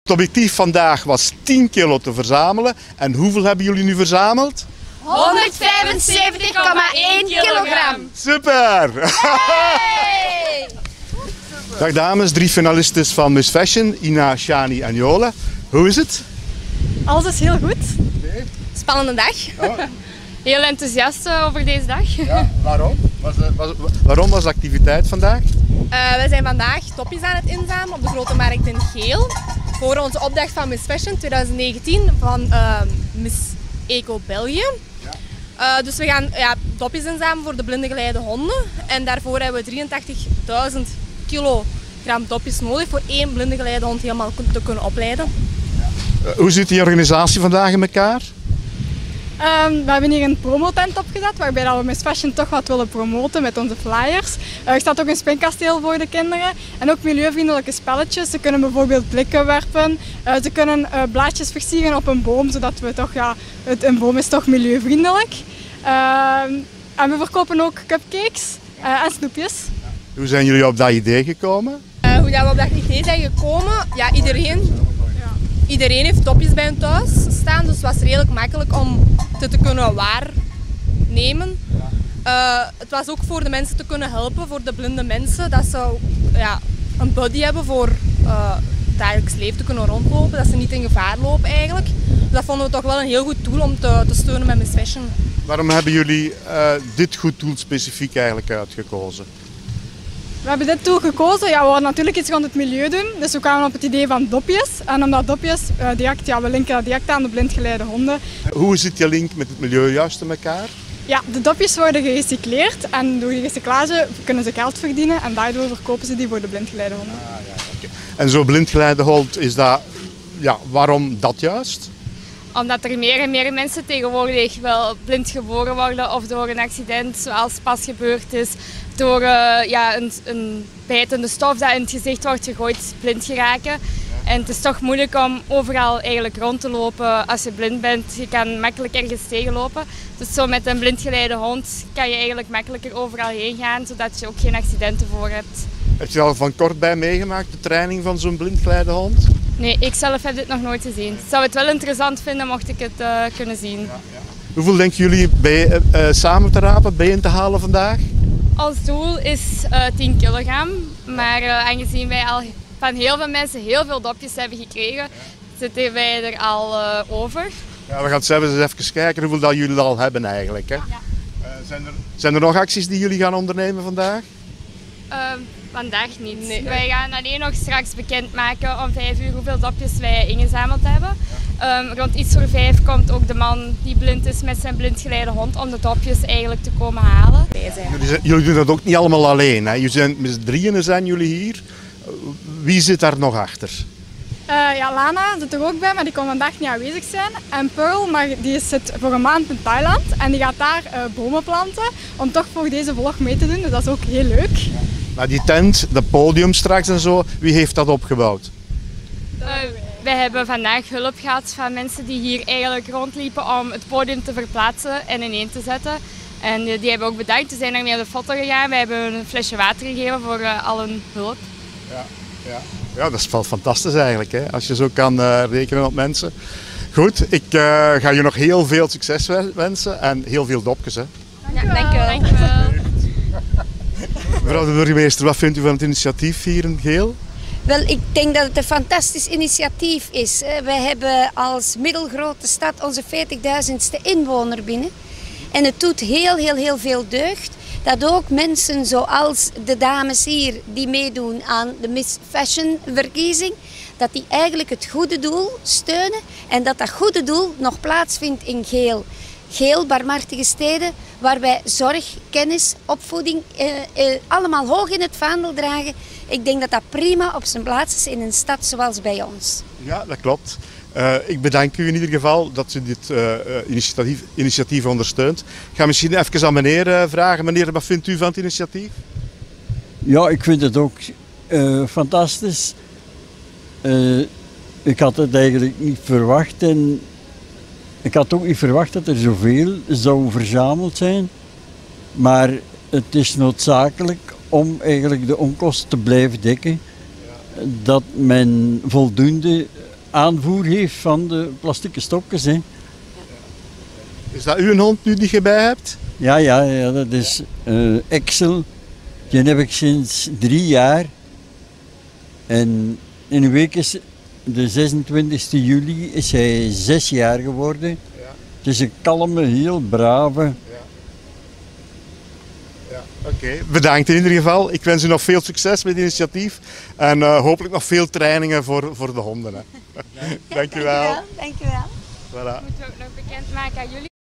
Het objectief vandaag was 10 kilo te verzamelen. En hoeveel hebben jullie nu verzameld? 175,1 kilogram. Super! Hey! Dag dames, 3 finalistes van Miss Fashion, Ina, Shani en Jole. Hoe is het? Alles is heel goed. Spannende dag. Oh. Heel enthousiast over deze dag. Ja, waarom? Waarom was de activiteit vandaag? We zijn vandaag topjes aan het inzamelen op de Grote Markt in Geel. Voor onze opdracht van Miss Fashion 2019 van Miss Eco België. Ja. Dus we gaan topjes inzamelen voor de blinde geleide honden. En daarvoor hebben we 83.000 kilogram topjes nodig voor 1 blinde geleide hond helemaal te kunnen opleiden. Hoe zit die organisatie vandaag in elkaar? We hebben hier een promotent opgezet waarbij we Miss Fashion toch wat willen promoten met onze flyers. Er staat ook een spinkasteel voor de kinderen en ook milieuvriendelijke spelletjes. Ze kunnen bijvoorbeeld blikken werpen, ze kunnen blaadjes versieren op een boom, zodat we toch, een boom is toch milieuvriendelijk. En we verkopen ook cupcakes en snoepjes. Hoe zijn jullie op dat idee gekomen? Hoe we op dat idee zijn gekomen? Ja, iedereen heeft topjes bij hun thuis staan, dus het was redelijk makkelijk om te kunnen waarnemen. Het was ook voor de mensen te kunnen helpen, voor de blinde mensen, dat ze een buddy hebben voor het dagelijks leven te kunnen rondlopen, dat ze niet in gevaar lopen eigenlijk. Dus dat vonden we toch wel een heel goed tool om te steunen met Miss Fashion. Waarom hebben jullie dit goed doel specifiek eigenlijk uitgekozen? We hebben dit tool gekozen. Ja, we wilden natuurlijk iets rond het milieu doen. Dus we kwamen op het idee van dopjes. En omdat dopjes, we linken dat direct aan de blindgeleide honden. Hoe zit die link met het milieu juist in elkaar? Ja, de dopjes worden gerecycleerd en door die recyclage kunnen ze geld verdienen en daardoor verkopen ze die voor de blindgeleide honden. Okay. En zo'n blindgeleide hond, is dat, waarom dat juist? Omdat er meer en meer mensen tegenwoordig wel blind geboren worden of door een accident zoals pas gebeurd is, door een bijtende stof dat in het gezicht wordt gegooid, blind geraken. En het is toch moeilijk om overal eigenlijk rond te lopen als je blind bent. Je kan makkelijk ergens tegenlopen. Dus zo met een blindgeleide hond kan je eigenlijk makkelijker overal heen gaan, zodat je ook geen accidenten voor hebt. Heb je al van kort bij meegemaakt, de training van zo'n blindgeleide hond? Nee, ik zelf heb dit nog nooit gezien. Ik zou het wel interessant vinden mocht ik het kunnen zien. Ja. Hoeveel denken jullie samen te rapen, bijeen te halen vandaag? Ons doel is 10 kilogram, maar aangezien wij al van heel veel mensen heel veel dopjes hebben gekregen, zitten wij er al over. Ja, we gaan het eens even kijken hoeveel dat jullie al hebben eigenlijk. Hè? Ja. Zijn er nog acties die jullie gaan ondernemen vandaag? Vandaag niet. Nee. Wij gaan alleen nog straks bekendmaken om 5 uur hoeveel dopjes wij ingezameld hebben. Rond iets voor 5 komt ook de man die blind is met zijn blindgeleide hond om de dopjes eigenlijk te komen halen. Jullie doen dat ook niet allemaal alleen. Hè? Jullie zijn met z'n drieën zijn jullie hier. Wie zit daar nog achter? Lana zit er ook bij, maar die kon vandaag niet aanwezig zijn. En Pearl, maar die zit voor een maand in Thailand en die gaat daar bomen planten om toch voor deze vlog mee te doen. Dus dat is ook heel leuk. Ja. Maar die tent, dat podium straks en zo, wie heeft dat opgebouwd? Wij hebben vandaag hulp gehad van mensen die hier eigenlijk rondliepen om het podium te verplaatsen en ineen te zetten. En die hebben ook bedankt. We zijn ermee aan de foto gegaan. Wij hebben een flesje water gegeven voor al hun hulp. Ja, dat is wel fantastisch eigenlijk, hè? Als je zo kan rekenen op mensen. Goed, ik ga je nog heel veel succes wensen en heel veel dopjes. Hè? Dank u wel. Mevrouw de burgemeester, wat vindt u van het initiatief hier in Geel? Wel, ik denk dat het een fantastisch initiatief is. Wij hebben als middelgrote stad onze 40.000ste inwoner binnen. En het doet heel veel deugd dat ook mensen zoals de dames hier die meedoen aan de Miss Fashion verkiezing, dat die eigenlijk het goede doel steunen en dat dat goede doel nog plaatsvindt in Geel. Geel, barmhartige steden, waar wij zorg, kennis, opvoeding allemaal hoog in het vaandel dragen. Ik denk dat dat prima op zijn plaats is in een stad zoals bij ons. Ja, dat klopt. Ik bedank u in ieder geval dat u dit initiatief ondersteunt. Ik ga misschien even aan meneer vragen. Meneer, wat vindt u van het initiatief? Ja, ik vind het ook fantastisch. Ik had het eigenlijk niet verwacht en ik had ook niet verwacht dat er zoveel zou verzameld zijn. Maar het is noodzakelijk om eigenlijk de onkosten te blijven dekken. Dat men voldoende aanvoer heeft van de plastieke stokjes. Hè. Is dat uw hond nu die je bij hebt? Ja, dat is Excel. Die heb ik sinds 3 jaar. En in een week is de 26 juli is hij 6 jaar geworden. Ja. Het is een kalme, heel brave. Oké, bedankt in ieder geval. Ik wens u nog veel succes met het initiatief en hopelijk nog veel trainingen voor de honden. Hè. Dank u wel. Dank u wel. Voilà. Moeten we ook nog bekendmaken aan jullie?